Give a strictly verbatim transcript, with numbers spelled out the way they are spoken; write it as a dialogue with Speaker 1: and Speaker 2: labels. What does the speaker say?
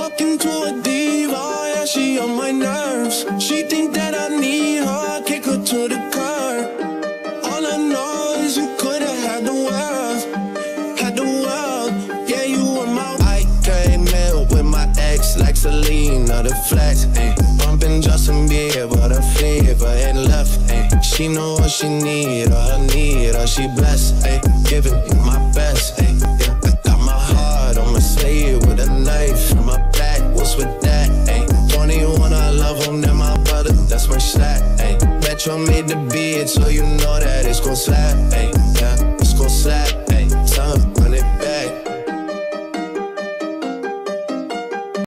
Speaker 1: Talking to a diva, yeah, she on my nerves. She think that I need her, kick her to the curb. All I know is you could've had the world, had the world. Yeah, you were my. I came in with my ex like Selena, the flex, ayy. Bumping Justin Bieber, the fever ain't left, ayy. She know what she need, or I need, or she blessed, ayy. Giving me my best, ayy. Yeah, I got my heart on my sleeve with a knife in my back. What's with that, ayy? twenty-one, I love him, then my brother, that's my slack, ayy. Metro made the beat, so you know that it's gon' slap, ayy. Yeah, it's gon' slap.